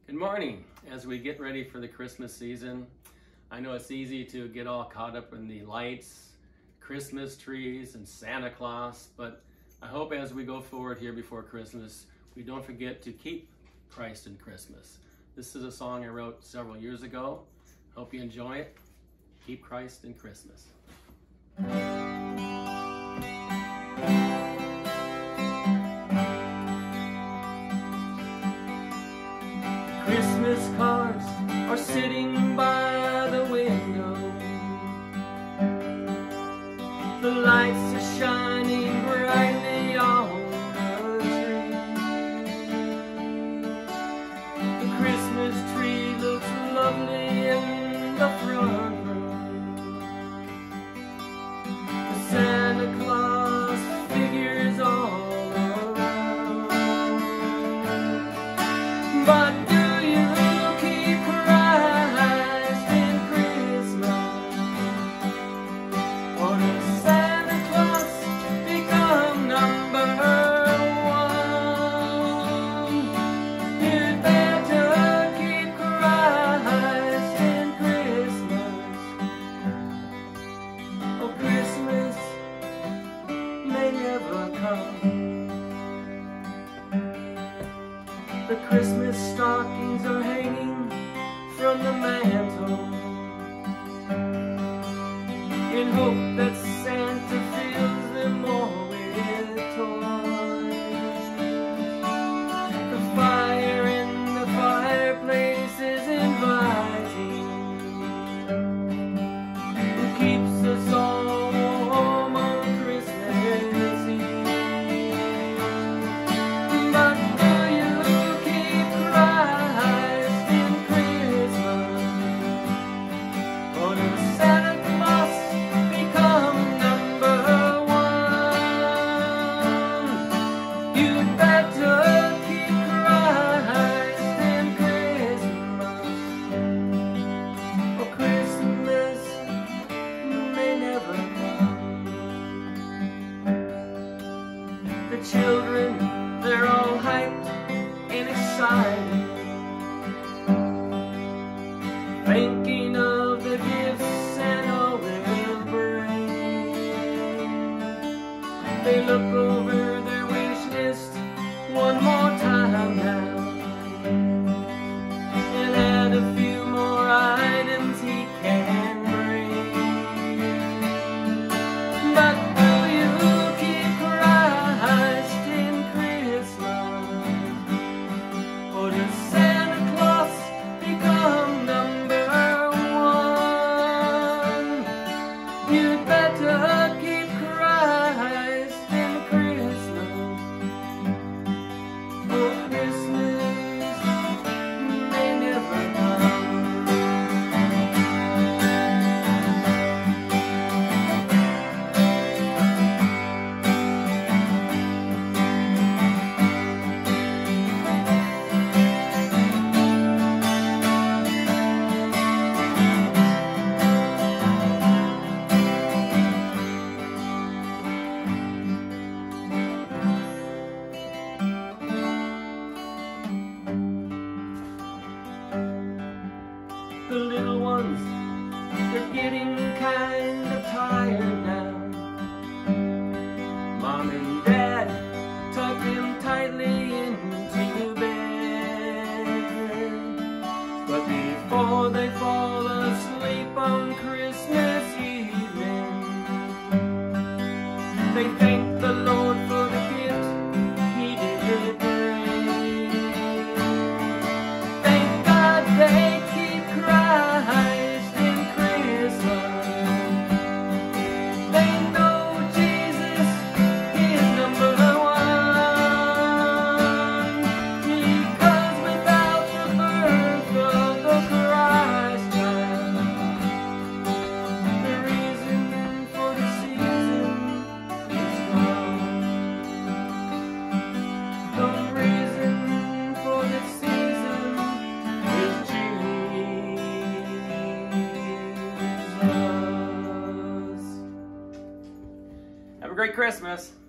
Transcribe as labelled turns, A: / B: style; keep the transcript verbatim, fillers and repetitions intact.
A: Good morning. As we get ready for the Christmas season, I know it's easy to get all caught up in the lights, Christmas trees, and Santa Claus, but I hope as we go forward here before Christmas, we don't forget to keep Christ in Christmas. This is a song I wrote several years ago. Hope you enjoy it. Keep Christ in Christmas. Christmas cards are sitting by the window. The lights are shining brightly on the tree. The Christmas tree looks lovely in the front room. The Santa Claus figures all around. But the Christmas stockings are hanging from the mantle in hope that Santa fills them all with toys. The fire in the fireplace is inviting and keeps us all warm on Christmas Eve. But the children, they're all hyped and excited, thinking of the gifts Santa will bring. They look over their wish list one more time now and add a few more items he can bring. But you'd better keep Christ in Christmas, or Christmas may never come. The little ones, they're getting kind of tired now. Mom and Dad tuck them tightly into bed. But before they fall asleep on Christmas evening, they thank the Lord for the gift He did bring. Thank God they Christ in Christmas. They know Jesus is number one, because without the birth of the Christ child, the reason for the season is gone. The reason for the season is Jesus. Have a great Christmas.